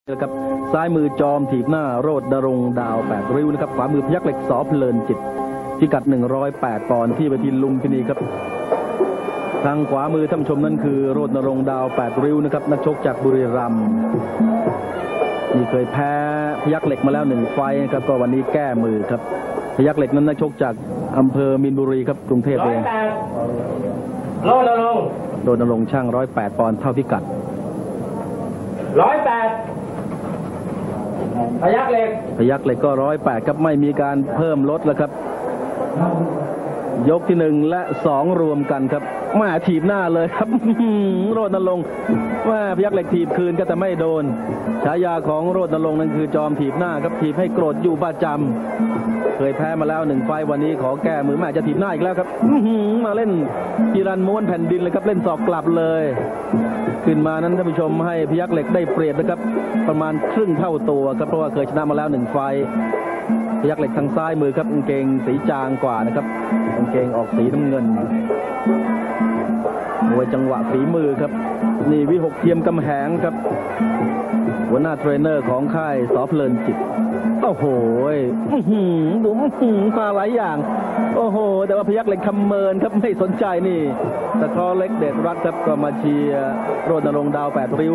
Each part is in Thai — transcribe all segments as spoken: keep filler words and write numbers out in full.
นะครับซ้ายมือจอมถีบหน้าโรจน์ ณรงค์ดาวแปดริ้วนะครับขวามือพยัคฆ์เหล็กสอเพลินจิตพิกัดหนึ่งร้อยแปดปอนด์ที่เวทีลุมพินีครับทางขวามือท่านผู้ชมนั่นคือโรจน์ ณรงค์ดาวแปดริ้วนะครับนักชกจากบุรีรัมย์นี่เคยแพ้พยัคฆ์เหล็กมาแล้วหนึ่งไฟต์ครับก็วันนี้แก้มือครับพยัคฆ์เหล็กนั้นนักชกจากอำเภอมีนบุรีครับกรุงเทพเองโรจน์ ณรงค์โรจน์ ณรงค์ช่างร้อยแปดปอนด์เท่าพิกัดร้อยแปดพยัคฆ์เหล็กพยัคฆ์เหล็กก็ร้อยแปดครับไม่มีการเพิ่มลดแล้วครับยกที่หนึ่งและสองรวมกันครับมาถีบหน้าเลยครับโรจน์ ณรงค์ว่าพยัคฆ์เหล็กถีบคืนก็แต่ไม่โดนฉายาของโรจน์ ณรงค์นั่นคือจอมถีบหน้าครับถีบให้โกรธอยู่ประจำเคยแพ้มาแล้วหนึ่งไฟวันนี้ขอแก้มือแม่จะถีบหน้าอีกแล้วครับมาเล่นกีรันม้วนแผ่นดินเลยครับเล่นศอกกลับเลยขึ้นมานั้นท่านผู้ชมให้พยัคฆ์เหล็กได้เปรียบนะครับประมาณครึ่งเท่าตัวครับเพราะว่าเคยชนะมาแล้วหนึ่งไฟพยัคฆ์เหล็กทางซ้ายมือครับกางเกงสีจางกว่านะครับกางเกงออกสีน้ำเงินมวยจังหวะฝีมือครับนี่วิหกเทียมกำแหงครับหัวหน้าเทรนเนอร์ของค่ายสอเพลินจิตโอ้โหดูมาหลายอย่างโอ้โหแต่ว่าพยัคฆ์เหล็กคำเมินครับไม่สนใจนี่ตะคอเล็กเด็ดรักครับก็มาเชียร์โรจน์ ณรงค์ดาวแปดริ้ว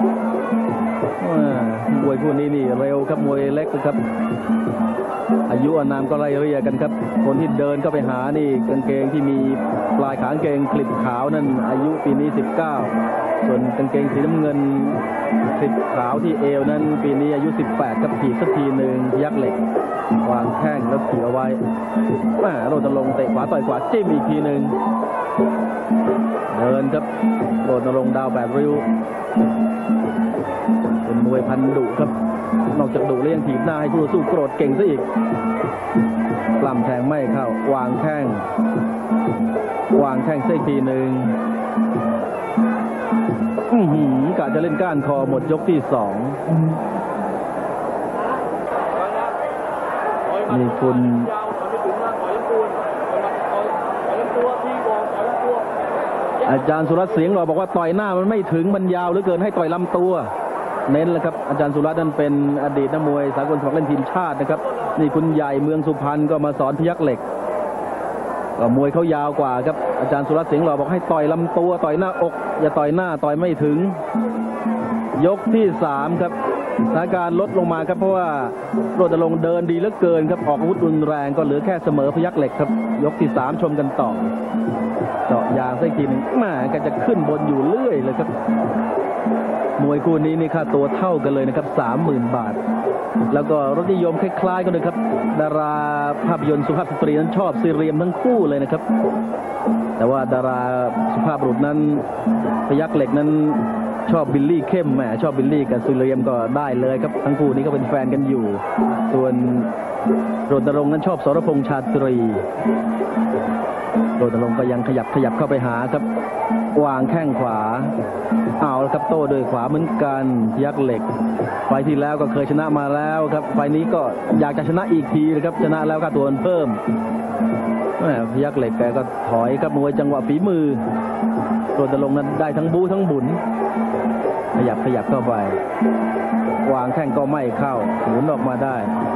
มวยคู่นี้นี่เร็วครับมวยเล็กครับอายุอานามก็ไล่เรียกันครับคนที่เดินก็ไปหานี่กางเกงที่มีปลายขางเกงคลิปขาวนั่นอายุปีนี้สิบเก้าส่วนกางเกงสีน้ำเงินคลิปขาวที่เอวนั้นปีนี้อายุสิบแปดครับถีบสักทีหนึ่งพยัคฆ์เหล็กวางแข้งแล้วถีบเอาไว้แหมโรจน์ ณรงค์เตะขวาต่อยขวาจิ้มอีกทีหนึ่งเดินครับโรจน์ ณรงค์ดาวแปดริ้วเป็นมวยพันดุครับนอกจากดุแล้วยังถีบหน้าให้คู่สู้โกรธเก่งซะอีกปล้ำแทงไม่เข้าวางแข้งวางแข้งเส้นทีหนึ่งกะจะเล่นก้านคอหมดยกที่สองนี่คุณอาจารย์สุรัตน์เสียงหล่อบอกว่าต่อยหน้ามันไม่ถึงมันยาวเหลือเกินให้ต่อยลำตัวเน้นแล้วครับอาจารย์สุรัตน์นั้นเป็นอดีตนักมวยสากลสมัครเล่นทีมชาตินะครับนี่คุณใหญ่เมืองสุพรรณก็มาสอนพยัคฆ์เหล็กก็มวยเขายาวกว่าครับอาจารย์สุรัตน์เสียงหล่อบอกให้ต่อยลำตัวต่อยหน้าอกอย่าต่อยหน้าต่อยไม่ถึงยกที่สามครับสถานการณ์ลดลงมาครับเพราะว่าโรจน์ ณรงค์เดินดีเหลือเกินครับออกอาวุธรุนแรงก็เหลือแค่เสมอพยัคฆ์เหล็กครับยกที่สามชมกันต่อเจาะยางสักทีนึงแหมก็จะขึ้นบนอยู่เรื่อยเลยครับมวยคู่นี้นี่ค่าตัวเท่ากันเลยนะครับสามหมื่นบาทแล้วก็รสนิยมคล้ายๆกันเลยครับดาราภาพยนตร์สุภาพสตรีนั้นชอบซีเรียมทั้งคู่เลยนะครับแต่ว่าดาราสุภาพบุรุษนั้นพยัคฆ์เหล็กนั้นชอบบิลลี่เข้มแหมชอบบิลลี่กับซีเรียมก็ได้เลยครับทั้งคู่นี้ก็เป็นแฟนกันอยู่ส่วนโรจน์ ณรงค์นั้นชอบสรพงษ์ชาตรีโรจน์ ณรงค์ก็ยังขยับขยับเข้าไปหาครับวางแข้งขวาเอาแล้วครับโต้โดยขวาเหมือนกันพยัคฆ์เหล็กไฟที่แล้วก็เคยชนะมาแล้วครับไฟนี้ก็อยากจะชนะอีกทีนะครับชนะแล้วค่าตัวเพิ่มแหมพยัคฆ์เหล็กแกก็ถอยครับมวยจังหวะฝีมือโรจน์ ณรงค์นั้นได้ทั้งบู๊ทั้งบุญขยับขยับเข้าไปวางแข้งก็ไม่เข้าหมุนออกมาได้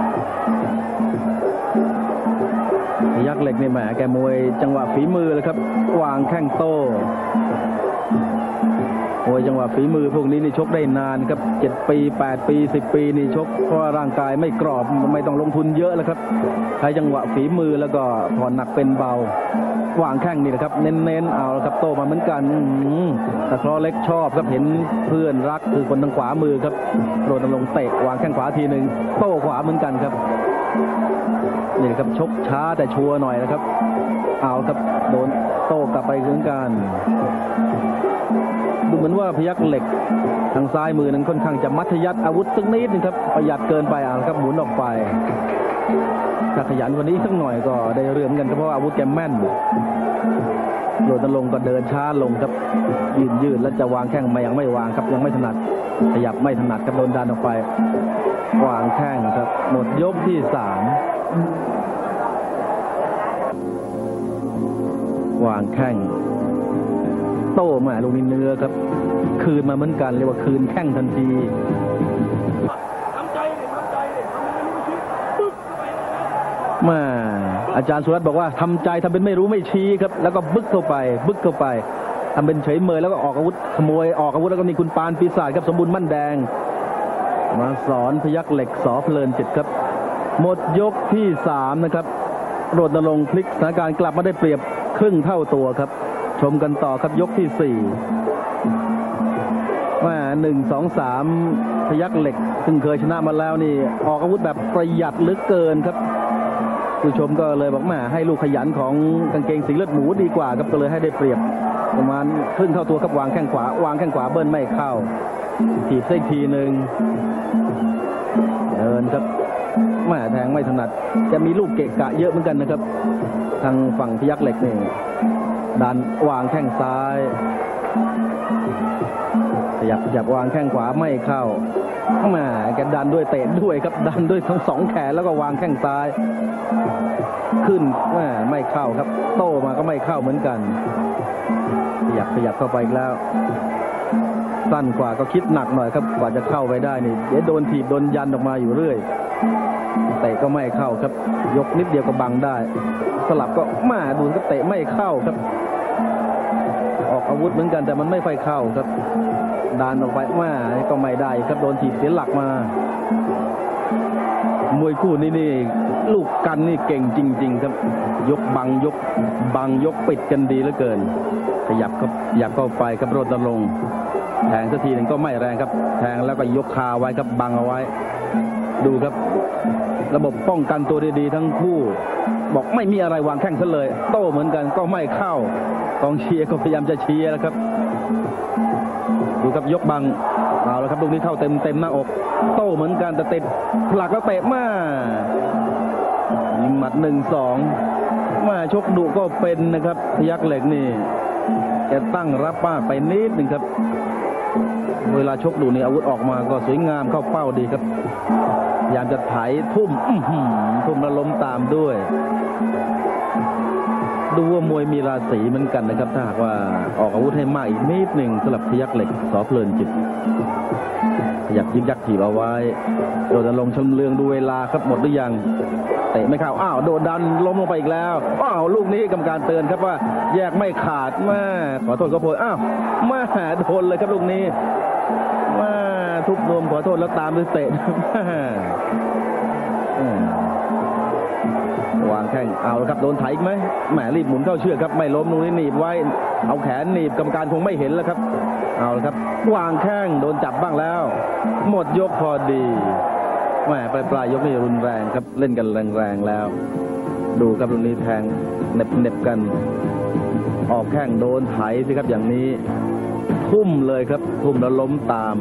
พยัคฆ์เหล็กนี่แหมแกมวยจังหวะฝีมือเลยครับวางแข้งโต้มวยจังหวะฝีมือพวกนี้นี่ชกได้นานครับเจ็ดปีแปดปีสิบปีนี่ชกเพราะว่าร่างกายไม่กรอบไม่ต้องลงทุนเยอะแล้วครับใช้จังหวะฝีมือแล้วก็ผ่อนหนักเป็นเบาวางแข้งนี่นะครับเน้นๆเอาครับโต้มาเหมือนกันแต่คลอเล็กชอบครับเห็นเพื่อนรักคือคนทางขวามือครับโรจน์ ณรงค์เตะวางแข้งขวาทีหนึ่งโต้ขวาเหมือนกันครับนี่ครับชกช้าแต่ชัวร์หน่อยนะครับเอาครับโดนโต้กลับไปเหมือนกันดูเหมือนว่าพยัคฆ์เหล็กทางซ้ายมือนั้นค่อนข้างจะมัธยัสถ์อาวุธสักนิดนึงครับประหยัดเกินไปอ่ะครับหมุนออกไปถ้าขยันวันนี้สักหน่อยก็ได้เรื่องกันเพราะว่าอาวุธแกแม่นโรจน์ ณรงค์ก็เดินช้าลงครับยืนยืดแล้วจะวางแข้งมายังไม่วางครับยังไม่ถนัดขยับไม่ถนัดครับโดนดันออกไปวางแข้งครับหมดยกที่สามวางแข้ง โต้มาลูกนี้เนื้อครับคืนมาเหมือนกันเรียกว่าคืนแข้งทันทีอาจารย์สุรัตน์บอกว่าทำใจทำเป็นไม่รู้ไม่ชี้ครับแล้วก็บึกเข้าไปบึกเข้าไปทำเป็นเฉยเมยแล้วก็ออกอาวุธขโมยออกอาวุธแล้วก็มีคุณปานปีศาจครับสมบูรณ์มั่นแดงมาสอนพยัคฆ์เหล็กสอเพลินจิตครับหมดยกที่สามนะครับรณรงค์พลิกสถานการณ์กลับมาได้เปรียบครึ่งเท่าตัวครับชมกันต่อครับยกที่สี่ว่าหนึ่งสองสามพยัคฆ์เหล็กซึ่งเคยชนะมาแล้วนี่ออกอาวุธแบบประหยัดเหลือเกินครับผู้ชมก็เลยบอกมาให้ลูกขยันของกางเกงสีเลือดหมูดีกว่าครับก็เลยให้ได้เปรียบประมาณครึ่งเท่าตัวครับวางแข้งขวาวางแข้งขวาเบิ้ลไม่เข้าถีบเส้นทีหนึ่งเดินครับแม่แทงไม่ถนัดจะมีลูกเกะกะเยอะเหมือนกันนะครับทางฝั่งพยัคฆ์เหล็กนี่ดันวางแข้งซ้ายขยับขยับวางแข้งขวาไม่เข้าแม่แกดันด้วยเตะด้วยครับดันด้วยทั้งสองแขนแล้วก็วางแข้งซ้ายขึ้นแม่ไม่เข้าครับโต้มาก็ไม่เข้าเหมือนกันขยับขยับเข้าไปอีกแล้วสั้นกว่าก็คิดหนักหน่อยครับกว่าจะเข้าไปได้นี่เดี๋ยวโดนถีบโดนยันออกมาอยู่เรื่อยเตะก็ไม่เข้าครับยกนิดเดียวก็บังได้สลับก็มาดูก็เตะไม่เข้าครับออกอาวุธเหมือนกันแต่มันไม่ค่อยเข้าครับดันออกไปมาก็ไม่ได้ครับโดนถีบเสียหลักมามวยคู่นี้นี่ลูกกันนี่เก่งจริงๆครับยกบังยกบังยกปิดกันดีเหลือเกินขยับครับขยับเข้าไปครับรณรงค์แทงสักทีหนึ่งก็ไม่แรงครับแทงแล้วก็ยกคาไว้ครับบังเอาไว้ดูครับระบบป้องกันตัวดีๆทั้งคู่บอกไม่มีอะไรวางแข้งซะเลยโต้เหมือนกันก็ไม่เข้ากองเชียร์ก็พยายามจะเชียร์แล้วครับดูครับยกบังเอาแล้วครับลูกนี้เข้าเต็มเต็มหน้าอกโต้เหมือนกันแต่ติดผลักแล้วเตะมายิงหมัดหนึ่งสองมาชกดุก็เป็นนะครับพยัคฆ์เหล็กนี่จะตั้งรับป้าไปนิดหนึ่งครับเวลาชกดุนี่อาวุธออกมาก็สวยงามเข้าเป้าดีครับพยายามจะไถทุ่มทุ่มแล้วล้มตามด้วยดูว่ามวยมีราศีเหมือนกันนะครับถ้าหากว่าออกอาวุธให้มากอีกนิดหนึ่งสำหรับพยัคฆ์เหล็กสอเพลินจิตขยับยิบยักถีบเอาไว้โดนลงชมเลืองดูเวลาครับหมดหรือยังเตะไม่เข้าอ้าวโดนดันล้มลงไปอีกแล้วอ้าวลูกนี้กรรมการเตือนครับว่าแยกไม่ขาดมาขอโทษก็โพยอ้าวมาโดนเลยครับลูกนี้มาทุบนวมขอโทษแล้วตามด้วยเตะวางแข้งเอาละครับโดนไถอีกไหมแหมรีบหมุนเข้าเชือกครับไม่ล้มตรงนี้หนีบไว้เอาแขนหนีบกรรมการคงไม่เห็นแล้วครับเอาละครับวางแข้งโดนจับบ้างแล้วหมดยกพอดีแหมปลายปลายยกนี่รุนแรงครับเล่นกันแรงๆแล้วดูครับตรงนี้แทงเน็บเน็บกันออกแข้งโดนไถสิครับอย่างนี้ทุ่มเลยครับทุ่มแล้วล้มตาม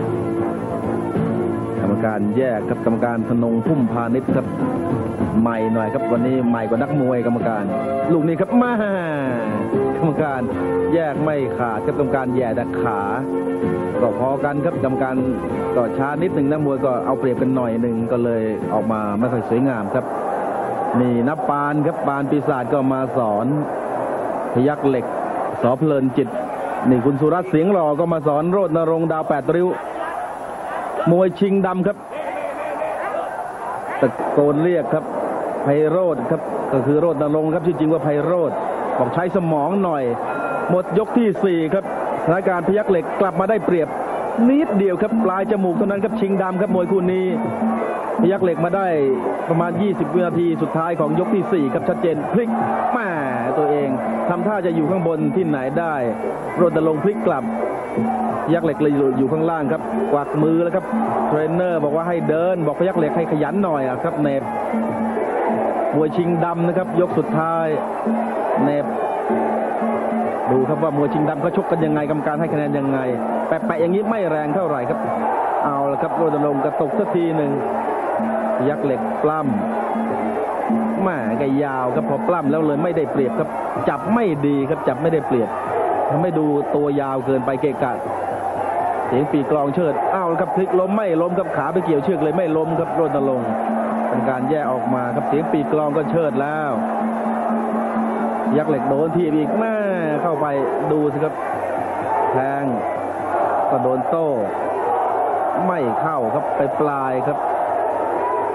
กรรมการแยกครับกรรมการธนงพุ่มพาณิชย์ครับใหม่หน่อยครับวันนี้ใหม่กว่านักมวยกรรมการลูกนี้ครับมากรรมการแยกไม่ขาดครับกรรมการแย่แต่ขาก็พอกันครับกรรมการก็ช้านิดหนึ่งนักมวยก็เอาเปรียบกันหน่อยหนึ่งก็เลยออกมาไม่ค่อยสวยงามครับนี่นับปานครับปานปีศาจก็มาสอนพยัคฆ์เหล็กสอเพลินจิตนี่คุณสุรัตน์เสียงหล่อก็มาสอนโรจนรงค์ดาวแปดริ้วมวยชิงดำครับตะโกนเรียกครับไพโรจน์ครับก็คือโรจนรงค์ครับชื่อจริงว่าไพโรจน์บอกใช้สมองหน่อยหมดยกที่สี่ครับสถานการณ์พยัคฆ์เหล็กกลับมาได้เปรียบนิดเดียวครับปลายจมูกเท่านั้นครับชิงดำครับมวยคู่นี้พยัคฆ์เหล็กมาได้ประมาณยี่สิบวินาทีสุดท้ายของยกที่สี่ครับชัดเจนพลิกมาตัวเองทำท่าจะอยู่ข้างบนที่ไหนได้โรจนรงค์พลิกกลับพยัคฆ์เหล็กเลยอยู่ข้างล่างครับกวักมือแล้วครับเทรนเนอร์บอกว่าให้เดินบอกพยัคฆ์เหล็กให้ขยันหน่อยครับเนบมวยชิงดำนะครับยกสุดท้ายเนบดูครับว่ามวยชิงดำเขาชกกันยังไงกรรมการให้คะแนนยังไงแปะๆอย่างนี้ไม่แรงเท่าไหร่ครับเอาละครับโรจนรงค์กระตกสักทีหนึ่งพยัคฆ์เหล็กปล้ำแม่แกยาวครับพอปล้ำแล้วเลยไม่ได้เปรียบครับจับไม่ดีครับจับไม่ได้เปรียบทำให้ดูตัวยาวเกินไปเกะกะเสียงปีกลองเชิดอ้าวครับพลิกล้มไม่ล้มครับขาไปเกี่ยวเชือกเลยไม่ล้มครับโรจนรงค์เป็นการแยกออกมาครับเสียงปีกลองก็เชิดแล้วยักษ์เหล็กโดนทีอีกแม่เข้าไปดูสิครับแทงก็โดนโต้ไม่เข้าครับไปปลายครับ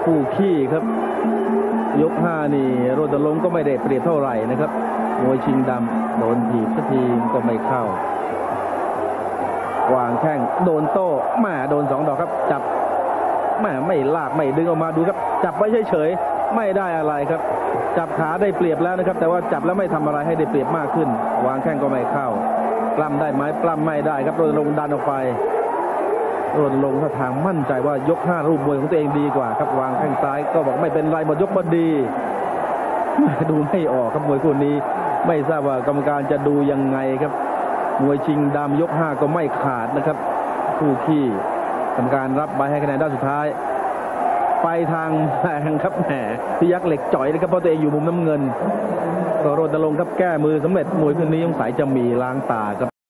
คู่ขี้ครับยกห้านี่โรดลงก็ไม่ได้เปรียบเท่าไหร่นะครับมวยชิงดำโดนถีบสักทีก็ไม่เข้าวางแข้งโดนโต้แหม่โดนสองดอกครับจับแหม่ไม่ลากไม่ดึงออกมาดูครับจับไว้เฉยๆไม่ได้อะไรครับจับขาได้เปรียบแล้วนะครับแต่ว่าจับแล้วไม่ทำอะไรให้ได้เปรียบมากขึ้นวางแข้งก็ไม่เข้าปล้ำได้ไหมปล้ำไม่ได้ครับโรดลงดันออกไปโรดลงท่าทางมั่นใจว่ายกห้ารูปมวยของตัวเองดีกว่าครับวางแข้งซ้ายก็บอกไม่เป็นไรหมดยกพอดีดูไม่ออกครับมวยคู่นี้ไม่ทราบว่ากรรมการจะดูยังไงครับมวยชิงดำยกห้าก็ไม่ขาดนะครับคู่ขี้กรรมการรับใบให้คะแนนด้านสุดท้ายไปทางแดงครับแหมพิยักษ์เหล็กจ่อยนะครับเพราะตัวเองอยู่มุมน้ำเงินก็โรดลงครับแก้มือสำเร็จมวยคู่นี้สงสัยจะมีล้างตาครับ